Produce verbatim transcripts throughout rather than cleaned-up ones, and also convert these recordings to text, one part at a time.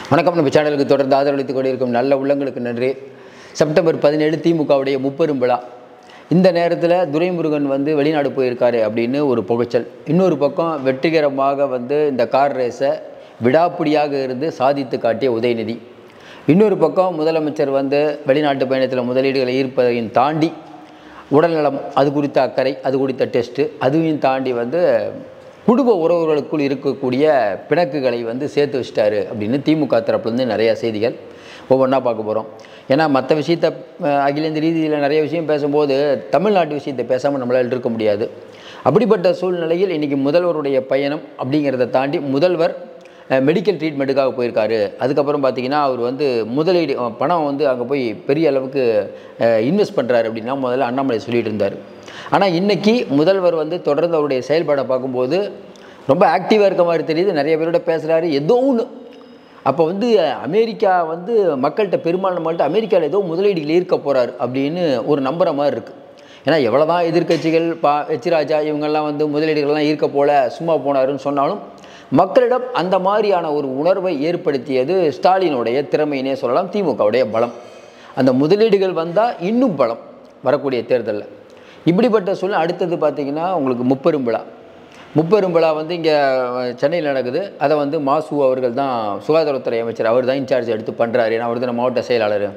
வணக்கம். நம்ம சேனலுக்கு தொடர்ந்து ஆதரவளித்துக் கொண்டிருக்கும் நல்ல உள்ளங்களுக்கு நன்றி. செப்டம்பர் பதினேழு திமுகவுடைய முப்பெரும் விழா. இந்த நேரத்தில் துரைமுருகன் வந்து வெளிநாடு போயிருக்காரு அப்படின்னு ஒரு புகைச்சல். இன்னொரு பக்கம் வெற்றிகரமாக வந்து இந்த கார் ரேஸை விடாப்பிடியாக இருந்து சாதித்து காட்டிய உதயநிதி. இன்னொரு பக்கம் முதலமைச்சர் வந்து வெளிநாட்டு பயணத்தில் முதலீடுகளை ஈர்ப்பதையும் தாண்டி உடல்நலம், அது குறித்த அக்கறை, அது குறித்த டெஸ்ட்டு, அதையும் தாண்டி வந்து குடும்ப உறவுகளுக்குள் இருக்கக்கூடிய பிணக்குகளை வந்து சேர்த்து வச்சிட்டாரு அப்படின்னு திமுக தரப்புலேருந்து நிறையா செய்திகள் ஒவ்வொன்றா பார்க்க போகிறோம். ஏன்னா மற்ற விஷயத்தை அகில இந்திய ரீதியில் நிறைய விஷயம் பேசும்போது தமிழ்நாட்டு விஷயத்தை பேசாமல் நம்மளால் இருக்க முடியாது. அப்படிப்பட்ட சூழ்நிலையில் இன்றைக்கி முதல்வருடைய பயணம் அப்படிங்கிறத தாண்டி முதல்வர் மெடிக்கல் ட்ரீட்மெண்ட்டுக்காக போயிருக்காரு. அதுக்கப்புறம் பார்த்திங்கன்னா அவர் வந்து முதலீடு பணம் வந்து அங்கே போய் பெரிய அளவுக்கு இன்வெஸ்ட் பண்ணுறாரு அப்படின்னா முதல்ல அண்ணாமலை சொல்லிகிட்டு இருந்தார். ஆனால் இன்றைக்கி முதல்வர் வந்து தொடர்ந்து அவருடைய செயல்பாடை பார்க்கும்போது ரொம்ப ஆக்டிவாக இருக்க மாதிரி தெரியுது. நிறைய பேரோட பேசுகிறாரு ஏதோ ஒன்று. அப்போ வந்து அமெரிக்கா வந்து மக்கள்கிட்ட பெரும்பாலான மக்கள்கிட்ட அமெரிக்காவில் ஏதோ முதலீடுகள் ஈர்க்க போகிறார் அப்படின்னு ஒரு நம்புகிற மாதிரி இருக்குது. ஏன்னா எவ்வளோ தான் எதிர்கட்சிகள் பா எச் ராஜா இவங்கெல்லாம் வந்து முதலீடுகள்லாம் ஈர்க்க போல சும்மா போனாருன்னு சொன்னாலும் மக்களிடம் அந்த மாதிரியான ஒரு உணர்வை ஏற்படுத்தியது ஸ்டாலினுடைய திறமையினே சொல்லலாம், திமுகவுடைய பலம். அந்த முதலீடுகள் வந்தால் இன்னும் பலம் வரக்கூடிய தேர்தலில். இப்படிப்பட்ட சூழ்நிலை அடுத்தது பார்த்திங்கன்னா உங்களுக்கு முப்பெரும் விழா. முப்பெரும் விழா வந்து இங்கே சென்னையில் நடக்குது. அதை வந்து மாசு அவர்கள் தான் சுகாதாரத்துறை அமைச்சர், அவர் தான் இன்சார்ஜ் எடுத்து பண்ணுறாரு. ஏன்னா அவர் தான் மாவட்ட செயலாளர்.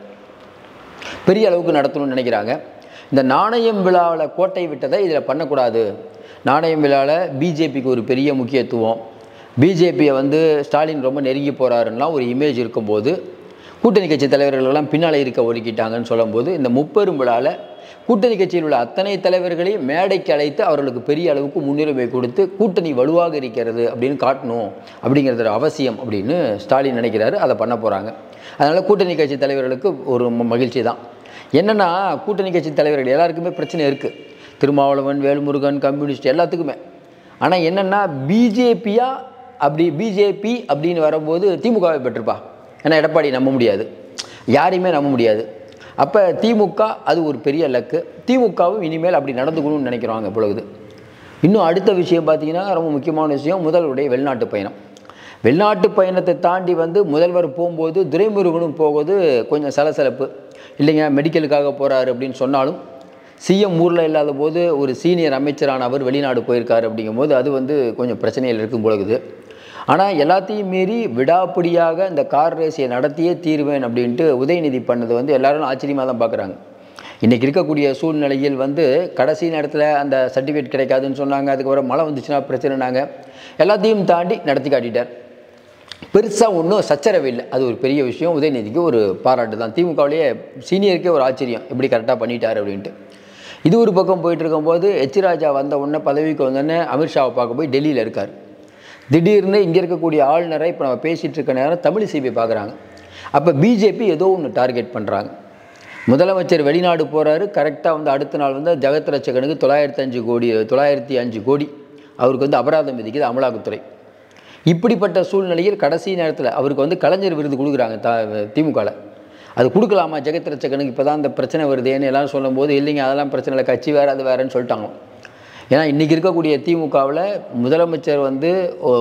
பெரிய அளவுக்கு நடத்தணும்னு நினைக்கிறாங்க. இந்த நாணயம் விழாவில் கோட்டை விட்டதை இதில் பண்ணக்கூடாது. நாணயம் விழாவில் பிஜேபிக்கு ஒரு பெரிய முக்கியத்துவம், பிஜேபியை வந்து ஸ்டாலின் ரொம்ப நெருங்கி போகிறாருன்னா ஒரு இமேஜ் இருக்கும்போது கூட்டணி கட்சி தலைவர்களெல்லாம் பின்னால் இருக்க ஒதுக்கிட்டாங்கன்னு சொல்லும்போது இந்த முப்பெரும் விழாவில் கூட்டணி கட்சியில் உள்ள அத்தனை தலைவர்களையும் மேடைக்கு அழைத்து அவர்களுக்கு பெரிய அளவுக்கு முன்னுரிமை கொடுத்து கூட்டணி வலுவாக இருக்கிறது அப்படின்னு காட்டணும் அப்படிங்கிறது அவசியம் அப்படின்னு ஸ்டாலின் நினைக்கிறாரு. அதை பண்ண போகிறாங்க. அதனால் கூட்டணி கட்சி தலைவர்களுக்கு ஒரு மகிழ்ச்சி தான். என்னென்னா கூட்டணி கட்சி தலைவர்கள் எல்லாருக்குமே பிரச்சனை இருக்குது. திருமாவளவன், வேல்முருகன், கம்யூனிஸ்ட் எல்லாத்துக்குமே. ஆனால் என்னென்னா பிஜேபியா அப்படி பிஜேபி அப்படின்னு வரும்போது திமுகவை பெற்றிருப்பா. ஏன்னா எடப்பாடி நம்ப முடியாது, யாரையுமே நம்ப முடியாது. அப்போ திமுக அது ஒரு பெரிய லக்கு. திமுகவும் இனிமேல் அப்படி நடந்துக்கணும்னு நினைக்கிறாங்க பொழுது. இன்னும் அடுத்த விஷயம் பார்த்திங்கன்னா ரொம்ப முக்கியமான விஷயம் முதல்வருடைய வெளிநாட்டு பயணம். வெளிநாட்டு பயணத்தை தாண்டி வந்து முதல்வர் போகும்போது துரைமுருகனும் போகும்போது கொஞ்சம் சலசலப்பு. இல்லைங்க மெடிக்கலுக்காக போகிறாரு அப்படின்னு சொன்னாலும் சிஎம் ஊரில் இல்லாத போது ஒரு சீனியர் அமைச்சரான அவர் வெளிநாடு போயிருக்காரு அப்படிங்கும்போது அது வந்து கொஞ்சம் பிரச்சனையில் இருக்கும் பொழுது. ஆனால் எல்லாத்தையும் மீறி விடாப்பிடியாக இந்த கார் ரேஸை நடத்தியே தீர்வேன் அப்படின்ட்டு உதயநிதி பண்ணது வந்து எல்லாரும் ஆச்சரியமாக தான் பார்க்குறாங்க. இன்றைக்கி இருக்கக்கூடிய சூழ்நிலையில் வந்து கடைசி நேரத்தில் அந்த சர்டிஃபிகேட் கிடைக்காதுன்னு சொன்னாங்க. அதுக்கப்புறம் மழை வந்துச்சுன்னா பிரச்சனைனாங்க. எல்லாத்தையும் தாண்டி நடத்தி காட்டிட்டார். பெருசாக ஒன்றும் சச்சரவு இல்லை. அது ஒரு பெரிய விஷயம். உதயநிதிக்கு ஒரு பாராட்டு தான். திமுகவிலேயே சீனியருக்கே ஒரு ஆச்சரியம், எப்படி கரெக்டாக பண்ணிட்டார் அப்படின்ட்டு. இது ஒரு பக்கம் போயிட்டு இருக்கும்போது எச் ராஜா வந்த உடனே பதவிக்கு வந்தோடனே அமித்ஷாவை பார்க்க போய் டெல்லியில் இருக்கார். திடீர்னு இங்கே இருக்கக்கூடிய ஆளுநரை இப்போ நம்ம பேசிகிட்டு இருக்க நேரம் தமிழிசை பார்க்குறாங்க. அப்போ பிஜேபி ஏதோ ஒன்று டார்கெட் பண்ணுறாங்க. முதலமைச்சர் வெளிநாடு போகிறாரு. கரெக்டாக வந்து அடுத்த நாள் வந்து ஜெகத் ரட்சகனுக்கு தொள்ளாயிரத்தி அஞ்சு கோடி தொள்ளாயிரத்தி அஞ்சு கோடி அவருக்கு வந்து அபராதம் விதிக்குது அமலாக்கத்துறை. இப்படிப்பட்ட சூழ்நிலையில் கடைசி நேரத்தில் அவருக்கு வந்து கலைஞர் விருது கொடுக்குறாங்க த திமுகவில். அது கொடுக்கலாமா ஜெகத் ரட்சகனுக்கு? இப்போ தான் அந்த பிரச்சனை வருதுன்னு எல்லோரும் சொல்லும்போது இல்லைங்க அதெல்லாம் பிரச்சனை இல்லை, கட்சி வேறு அது வேறுன்னு சொல்லிட்டாங்க. ஏன்னா இன்றைக்கி இருக்கக்கூடிய திமுகவில் முதலமைச்சர் வந்து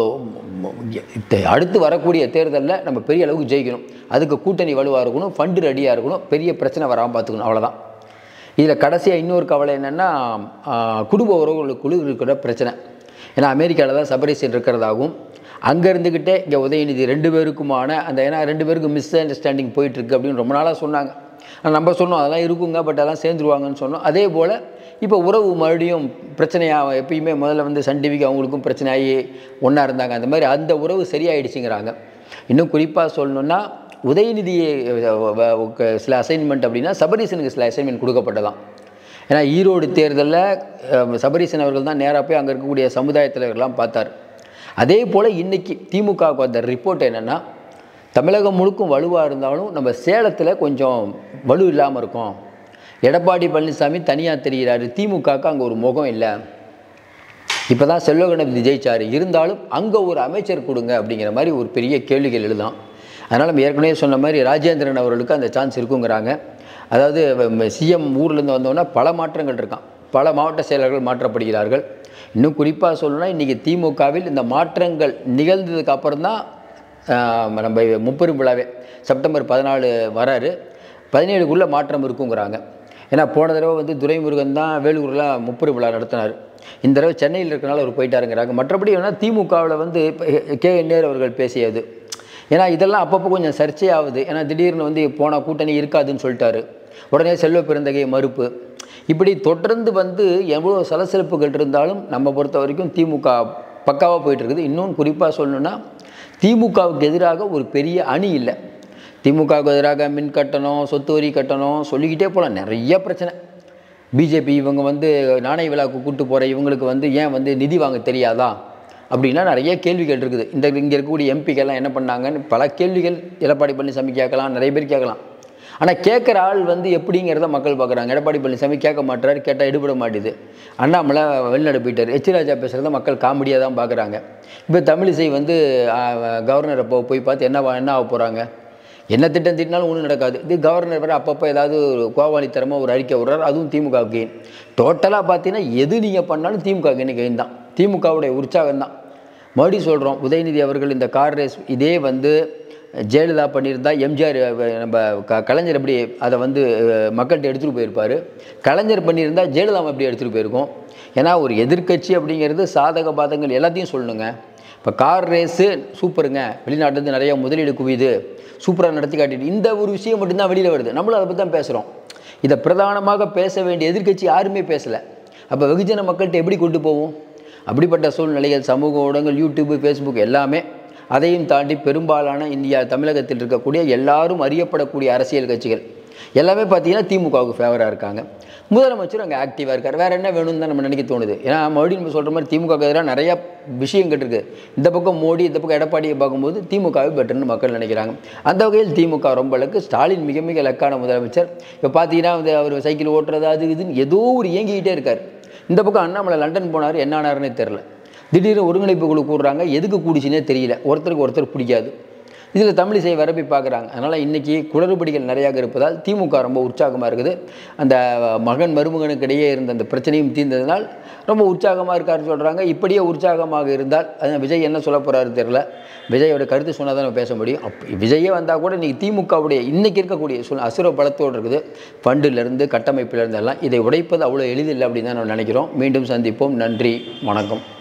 அடுத்து வரக்கூடிய தேர்தலில் நம்ம பெரிய அளவுக்கு ஜெயிக்கணும், அதுக்கு கூட்டணி வலுவாக இருக்கணும், ஃபண்டு ரெடியாக இருக்கணும், பெரிய பிரச்சனை வராமல் பார்த்துக்கணும், அவ்வளோதான். இதில் கடைசியாக இன்னொரு கவலை என்னென்னா குடும்ப உறவுகளுக்குழு இருக்கிற பிரச்சனை. ஏன்னா அமெரிக்காவில் தான் சபரீசன் இருக்கிறதாகவும் அங்கே இருந்துக்கிட்டே இங்கே உதயநிதி ரெண்டு பேருக்குமான அந்த ஏன்னா ரெண்டு பேருக்கு மிஸ் அண்டர்ஸ்டாண்டிங் போயிட்டுருக்கு அப்படின்னு ரொம்ப நாளாக சொன்னாங்க. நம்ம சொன்னோம் அதெல்லாம் இருக்குங்க, பட் அதெல்லாம் சேர்ந்துருவாங்கன்னு சொன்னோம். அதே போல் இப்போ உறவு மறுபடியும் பிரச்சனையாக எப்பயுமே முதல்ல வந்து சன் டிவிக்கு அவங்களுக்கும் பிரச்சனையாகி ஒன்றா இருந்தாங்க. அந்த மாதிரி அந்த உறவு சரியாயிடுச்சுங்கிறாங்க. இன்னும் குறிப்பாக சொல்லணுன்னா உதயநிதியை சில அசைன்மெண்ட் அப்படின்னா சபரீசனுக்கு சில அசைன்மெண்ட் கொடுக்கப்பட்டதான். ஏன்னா ஈரோடு தேர்தலில் சபரீசன் அவர்கள் தான் நேராக போய் அங்கே இருக்கக்கூடிய சமுதாய தலைவர்கள்லாம் பார்த்தார். அதே போல் இன்றைக்கி திமுகவுக்கு வந்த ரிப்போர்ட் என்னென்னா தமிழகம் முழுக்கும் வலுவாக இருந்தாலும் நம்ம சேலத்தில் கொஞ்சம் வலு இல்லாமல் இருக்கும். எடப்பாடி பழனிசாமி தனியாக தெரிகிறாரு, திமுகவுக்கு அங்கே ஒரு முகம் இல்லை. இப்போ தான் செல்வ கணபதி ஜெயிச்சார், இருந்தாலும் அங்கே ஒரு அமைச்சர் கொடுங்க அப்படிங்கிற மாதிரி ஒரு பெரிய கேள்விகள் எழுதான். அதனால் நம்ம ஏற்கனவே சொன்ன மாதிரி ராஜேந்திரன் அவர்களுக்கு அந்த சான்ஸ் இருக்குங்கிறாங்க. அதாவது சிஎம் ஊர்லேருந்து வந்தோன்னா பல மாற்றங்கள் இருக்கான், பல மாவட்ட செயலர்கள் மாற்றப்படுகிறார்கள். இன்னும் குறிப்பாக சொல்லணும்னா இன்றைக்கி திமுகவில் இந்த மாற்றங்கள் நிகழ்ந்ததுக்கு அப்புறம் தான் நம்ம முப்பெரும் விழாவே செப்டம்பர் பதினாலு வராரு, பதினேழுக்குள்ளே மாற்றம் இருக்குங்கிறாங்க. ஏன்னா போன தடவை வந்து துரைமுருகன் தான் வேலூரில் முப்பெரும் விழா நடத்தினார். இந்த தடவை சென்னையில் இருக்கிறனால அவர் போயிட்டாருங்கிறாங்க. மற்றபடி வேணால் திமுகவில் வந்து கே என் நேரு அவர்கள் பேசியது, ஏன்னா இதெல்லாம் அப்பப்போ கொஞ்சம் சர்ச்சையாகுது. ஏன்னா திடீர்னு வந்து போன கூட்டணி இருக்காதுன்னு சொல்லிட்டாரு, உடனே செல்வ பெருந்தகை மறுப்பு, இப்படி தொடர்ந்து வந்து எவ்வளோ சலசலப்புகள் இருந்தாலும் நம்ம பொறுத்த வரைக்கும் திமுக பக்காவாக போயிட்டுருக்குது. இன்னும் குறிப்பாக சொல்லணுன்னா திமுகவுக்கு எதிராக ஒரு பெரிய அணி இல்லை. திமுகவுக்கு எதிராக மின் கட்டணம், சொத்து வரி கட்டணம் சொல்லிக்கிட்டே போகலாம், நிறைய பிரச்சனை. பிஜேபி இவங்க வந்து நாணய விழாவுக்கு கூப்பிட்டு போகிற இவங்களுக்கு வந்து ஏன் வந்து நிதி வாங்க தெரியாதா அப்படின்னா நிறைய கேள்விகள் இருக்குது. இந்த இங்கே இருக்கக்கூடிய எம்பிக்கெல்லாம் என்ன பண்ணாங்கன்னு பல கேள்விகள் எடப்பாடி பழனிசாமி கேட்கலாம், நிறைய பேர் கேட்கலாம். ஆனால் கேட்குற ஆள் வந்து எப்படிங்கிறத மக்கள் பார்க்குறாங்க. எடப்பாடி பழனிசாமி கேட்க மாட்டார், கேட்டால் எடுபட மாட்டேது. அண்ணாமலை வெளிநாடு போயிட்டார், எச் ராஜா பேசுகிறத மக்கள் காமெடியாக தான் பார்க்குறாங்க. இப்போ தமிழிசை வந்து கவர்னரை போ போய் பார்த்து என்ன என்ன ஆக போகிறாங்க, என்ன திட்டம் திட்டினாலும் ஒன்றும் நடக்காது. இது கவர்னர் வேறு அப்பப்போ ஏதாவது ஒரு கோவாளித்தரமாக ஒரு அறிக்கை விடுறாரு, அதுவும் திமுக கெயின். டோட்டலாக பார்த்தீங்கன்னா எது நீங்கள் பண்ணாலும் திமுக கெயின் தான், திமுகவுடைய உற்சாகம் தான். மறுபடியும் சொல்கிறோம், உதயநிதி அவர்கள் இந்த கார் ரேஸ் இதே வந்து ஜெயலலிதா பண்ணியிருந்தா, எம்ஜிஆர் நம்ம க கலைஞர் எப்படி அதை வந்து மக்கள்கிட்ட எடுத்துகிட்டு போயிருப்பார், கலைஞர் பண்ணியிருந்தால் ஜெயலலிதா எப்படி எடுத்துகிட்டு போயிருக்கோம். ஏன்னா ஒரு எதிர்க்கட்சி அப்படிங்கிறது சாதக பாதகங்கள் எல்லாத்தையும் சொல்லணுங்க. இப்போ கார் ரேஸு சூப்பருங்க, வெளிநாட்டிலேருந்து நிறையா முதலீடு குவியுது, சூப்பராக நடத்தி காட்டிட்டு இந்த ஒரு விஷயம் மட்டும்தான் வெளியில் வருது, நம்மளும் அதை பற்றி தான் பேசுகிறோம். இதை பிரதானமாக பேச வேண்டிய எதிர்க்கட்சி யாருமே பேசலை. அப்போ வெகுஜன மக்கள்கிட்ட எப்படி கொண்டு போவோம்? அப்படிப்பட்ட சூழ்நிலைகள் சமூக ஊடகங்கள், யூடியூப்பு, ஃபேஸ்புக் எல்லாமே, அதையும் தாண்டி பெரும்பாலான இந்தியா தமிழகத்தில் இருக்கக்கூடிய எல்லாரும் அறியப்படக்கூடிய அரசியல் கட்சிகள் எல்லாமே பார்த்தீங்கன்னா திமுகவுக்கு ஃபேவராக இருக்காங்க. முதலமைச்சர் அங்கே ஆக்டிவாக இருக்கார். வேறு என்ன வேணும்னு தான் நம்ம நினைக்க தோணுது. ஏன்னா மறுபடியும் நம்ம சொல்கிற மாதிரி திமுக எதிராக நிறையா விஷயங்கள் இருக்குது. இந்த பக்கம் மோடி, இந்த பக்கம் எடப்பாடியை பார்க்கும்போது திமுகவே பெட்டர்னு மக்கள் நினைக்கிறாங்க. அந்த வகையில் திமுக ரொம்ப லக்கு. ஸ்டாலின் மிக மிக லக்கான முதலமைச்சர். இப்போ பார்த்தீங்கன்னா வந்து அவர் சைக்கிள் ஓட்டுறது அது இதுன்னு ஏதோ ஒரு இயங்கிக்கிட்டே இருக்கார். இந்த பக்கம் அண்ணாமலை லண்டன் போனார், என்ன ஆனாருன்னே தெரில. திடீர்னு ஒருங்கிணைப்பு குழு கூடுறாங்க, எதுக்கு கூடிச்சுன்னே தெரியல, ஒருத்தருக்கு ஒருத்தர் பிடிக்காது. இதில் தமிழிசை வரப்பி பார்க்குறாங்க. அதனால் இன்றைக்கி குளறுபடிகள் நிறையாக இருப்பதால் திமுக ரொம்ப உற்சாகமாக இருக்குது. அந்த மகன் மருமகனுக்கு இடையே இருந்த அந்த பிரச்சனையும் தீர்ந்ததுனால் ரொம்ப உற்சாகமாக இருக்காருன்னு சொல்கிறாங்க. இப்படியே உற்சாகமாக இருந்தால் அது விஜய் என்ன சொல்ல போகிறாரு தெரில. விஜயோட கருத்து சொன்னால் தான் நம்ம பேச முடியும். அப் விஜயே வந்தால் கூட இன்றைக்கி திமுகவுடைய இன்றைக்கி இருக்கக்கூடிய சொல் அசுர பலத்தோடு இருக்குது. ஃபண்டிலிருந்து கட்டமைப்பிலிருந்து எல்லாம் இதை உடைப்பது அவ்வளோ எளிதில்லை அப்படின்னு தான் நம்ம நினைக்கிறோம். மீண்டும் சந்திப்போம். நன்றி, வணக்கம்.